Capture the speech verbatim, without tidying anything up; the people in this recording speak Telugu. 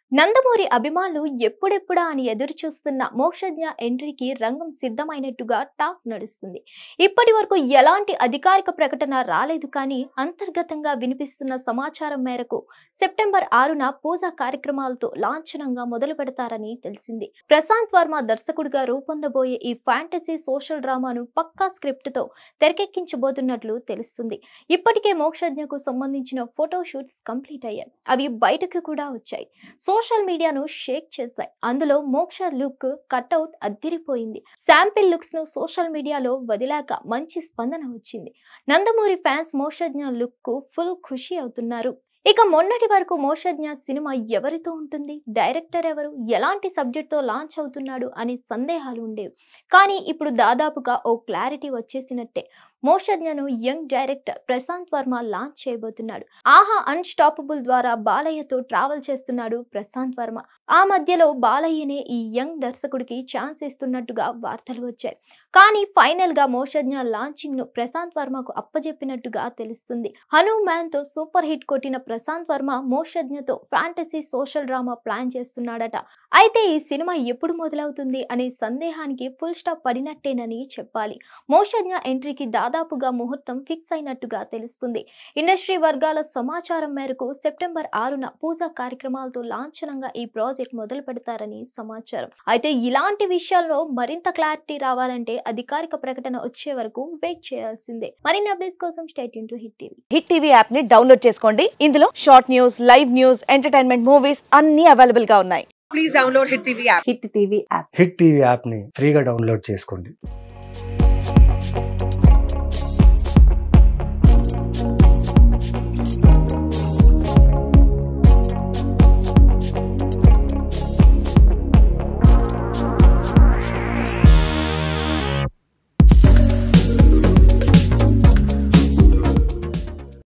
నందమూరి అభిమానులు ఎప్పుడెప్పుడా అని ఎదురు చూస్తున్న మోక్షజ్ఞ ఎంట్రీకి రంగం సిద్ధమైనట్టుగా టాక్ నడుస్తుంది. ఇప్పటి వరకు ఎలాంటి అధికారిక ప్రకటన రాలేదు, కానీ అంతర్గతంగా వినిపిస్తున్న సమాచారం మేరకు సెప్టెంబర్ ఆరున పూజా కార్యక్రమాలతో లాంఛనంగా మొదలు పెడతారని తెలిసింది. ప్రశాంత్ వర్మ దర్శకుడిగా రూపొందబోయే ఈ ఫ్యాంటసీ సోషల్ డ్రామాను పక్కా స్క్రిప్ట్ తో తెరకెక్కించబోతున్నట్లు తెలుస్తుంది. ఇప్పటికే మోక్షజ్ఞకు సంబంధించిన ఫోటో షూట్స్ కంప్లీట్ అయ్యాయి. అవి బయటకు కూడా వచ్చాయి. సోషల్ మీడియాను షేక్ చేశాయి. అందులో మోక్ష లుక్ కట్అవుట్ అద్దిరిపోయింది. శాంపిల్ లుక్స్ ను సోషల్ మీడియాలో వదిలాక మంచి స్పందన వచ్చింది. నందమూరి ఫ్యాన్స్ మోక్షజ్ఞ లుక్ కు ఫుల్ ఖుషి అవుతున్నారు. ఇక మొన్నటి వరకు మోక్షజ్ఞ సినిమా ఎవరితో ఉంటుంది, డైరెక్టర్ ఎవరు, ఎలాంటి సబ్జెక్ట్ తో లాంచ్ అవుతున్నాడు అని సందేహాలు ఉండేవి. కానీ ఇప్పుడు దాదాపుగా ఓ క్లారిటీ వచ్చేసినట్టే. మోక్షజ్ఞను young director Prashanth Varma launch చేయబోతున్నాడు. ఆహా అన్స్టాపబుల్ ద్వారా బాలయ్యతో ట్రావెల్ చేస్తున్నాడు ప్రశాంత్ వర్మ. ఆ మధ్యలో బాలయ్యనే ఈ యంగ్ దర్శకుడికి ఛాన్స్ ఇస్తున్నట్టుగా వార్తలు వచ్చాయి. కానీ ఫైనల్ గా మోక్షజ్ఞ లాంచింగ్ ను ప్రశాంత్ వర్మకు అప్పజెప్పినట్టుగా తెలుస్తుంది. హనుమాన్ తో సూపర్ హిట్ కొట్టిన ప్రశాంత్ వర్మ మోక్షజ్ఞతో ఫ్యాంటసీ సోషల్ డ్రామా ప్లాన్ చేస్తున్నాడట. అయితే ఈ సినిమా ఎప్పుడు మొదలవుతుంది అనే సందేహానికి ఫుల్ స్టాప్ పడినట్టేనని చెప్పాలి. మోక్షజ్ఞ ఎంట్రీకి దాదాపుగా ముహూర్తం ఫిక్స్ అయినట్టుగా తెలుస్తుంది. ఇండస్ట్రీ వర్గాల సమాచారం మేరకు సెప్టెంబర్ ఆరున పూజా కార్యక్రమాలతో లాంఛనంగా ఈ ప్రాజెక్ట్ మొదలు పెడతారని సమాచారం. అయితే ఇలాంటి విషయాల్లో మరింత క్లారిటీ రావాలంటే అధికారిక ప్రకటన వచ్చే వరకు వెయిట్ చేయాల్సిందే. మరిన్ని అప్డేట్స్ కోసం stay tune to Hit TV. Hit TV app ని డౌన్లోడ్ చేసుకోండి. ఇందులో short news, live news, entertainment movies అన్ని అవైలబుల్ గా ఉన్నాయి. Please download Hit TV app. Hit TV app Hit TV app ని ఫ్రీగా డౌన్లోడ్ చేసుకోండి.